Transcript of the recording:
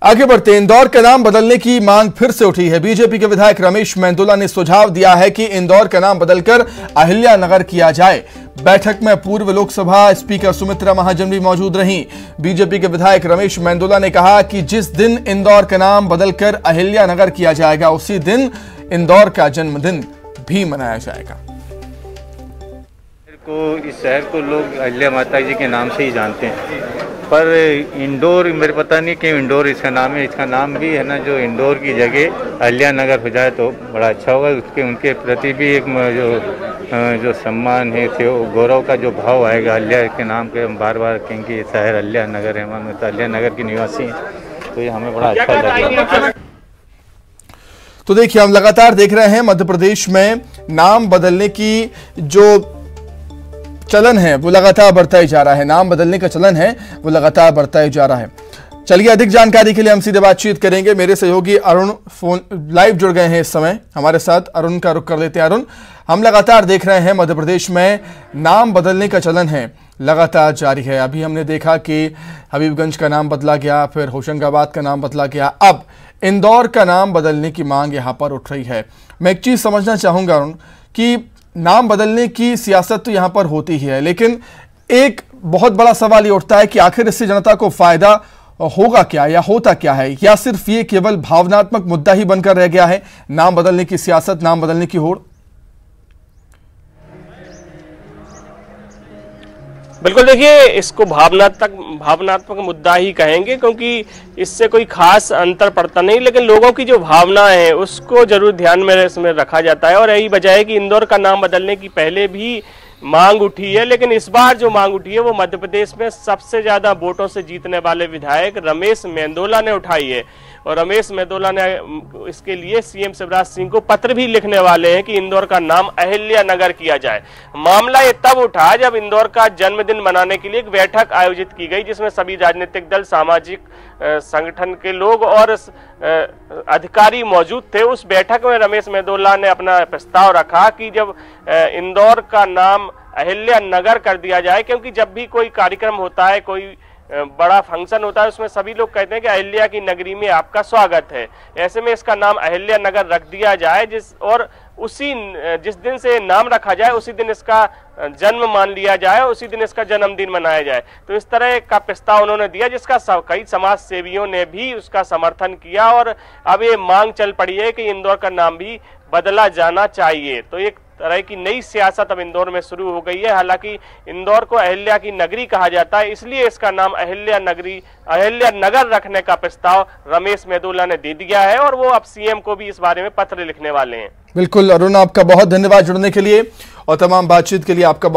आगे बढ़ते इंदौर का नाम बदलने की मांग फिर से उठी है। बीजेपी के विधायक रमेश मेंदोला ने सुझाव दिया है कि इंदौर का नाम बदलकर अहिल्या नगर किया जाए। बैठक में पूर्व लोकसभा स्पीकर सुमित्रा महाजन भी मौजूद रहीं। बीजेपी के विधायक रमेश मेंदोला ने कहा कि जिस दिन इंदौर का नाम बदलकर अहिल्या नगर किया जाएगा उसी दिन इंदौर का जन्मदिन भी मनाया जाएगा। इस शहर को लोग अहिल्या माता जी के नाम से ही जानते हैं, पर इंदौर मेरे पता नहीं क्यों इंदौर इसका नाम है। इसका नाम भी है ना, जो इंदौर की जगह अहिल्या नगर हो जाए तो बड़ा अच्छा होगा। उसके उनके प्रति भी एक जो सम्मान है, थे गौरव का जो भाव आएगा। अहिल्या के नाम के हम बार बार कहेंगे शहर अहिल्या नगर है, हम तो अहिल्या नगर के निवासी हैं, तो ये हमें बड़ा अच्छा लगेगा। तो देखिए, हम लगातार देख रहे हैं मध्य प्रदेश में नाम बदलने की जो चलन है वो लगातार बढ़ता ही जा रहा है। नाम बदलने का चलन है वो लगातार बढ़ता ही जा रहा है। चलिए, अधिक जानकारी के लिए हम सीधे बातचीत करेंगे। मेरे सहयोगी अरुण फोन लाइव जुड़ गए हैं इस समय हमारे साथ। अरुण का रुख कर लेते हैं। अरुण, हम लगातार देख रहे हैं मध्य प्रदेश में नाम बदलने का चलन है लगातार जारी है। अभी हमने देखा कि हबीबगंज का नाम बदला गया, फिर होशंगाबाद का नाम बदला गया, अब इंदौर का नाम बदलने की मांग यहां पर उठ रही है। मैं एक चीज समझना चाहूंगा अरुण कि नाम बदलने की सियासत तो यहां पर होती ही है, लेकिन एक बहुत बड़ा सवाल ये उठता है कि आखिर इससे जनता को फायदा होगा क्या या होता क्या है, या सिर्फ ये केवल भावनात्मक मुद्दा ही बनकर रह गया है नाम बदलने की सियासत, नाम बदलने की होड़। बिल्कुल, देखिए, इसको भावनात्मक मुद्दा ही कहेंगे, क्योंकि इससे कोई खास अंतर पड़ता नहीं, लेकिन लोगों की जो भावना है उसको जरूर ध्यान में इसमें रखा जाता है। और यही वजह है कि इंदौर का नाम बदलने की पहले भी मांग उठी है, लेकिन इस बार जो मांग उठी है वो मध्य प्रदेश में सबसे ज्यादा वोटों से जीतने वाले विधायक रमेश मेंदोला ने उठाई है। और रमेश मेंदोला ने इसके लिए सीएम शिवराज सिंह को पत्र भी लिखने वाले हैं कि इंदौर का नाम अहिल्या नगर किया जाए। मामला ये तब उठा जब इंदौर का जन्मदिन मनाने के लिए एक बैठक आयोजित की गई, जिसमें सभी राजनीतिक दल, सामाजिक संगठन के लोग और अधिकारी मौजूद थे। उस बैठक में रमेश मेंदोला ने अपना प्रस्ताव रखा कि जब इंदौर का नाम अहिल्या नगर कर दिया जाए, क्योंकि जब भी कोई कार्यक्रम होता है, कोई बड़ा फंक्शन होता है, उसमें सभी लोग कहते हैं कि अहिल्या की नगरी में आपका स्वागत है। ऐसे में इसका नाम अहिल्या नगर रख दिया जाए, जिस दिन से नाम रखा जाए उसी दिन इसका जन्म मान लिया जाए, उसी दिन इसका जन्मदिन मनाया जाए। तो इस तरह का प्रस्ताव उन्होंने दिया, जिसका कई समाज सेवियों ने भी उसका समर्थन किया। और अब ये मांग चल पड़ी है कि इंदौर का नाम भी बदला जाना चाहिए। तो एक तरह की नई सियासत अब इंदौर में शुरू हो गई है। हालांकि इंदौर को अहिल्या की नगरी कहा जाता है, इसलिए इसका नाम अहिल्या नगर रखने का प्रस्ताव रमेश मेंदोला ने दे दिया है, और वो अब सीएम को भी इस बारे में पत्र लिखने वाले हैं। बिल्कुल अरुण, आपका बहुत धन्यवाद जुड़ने के लिए और तमाम बातचीत के लिए आपका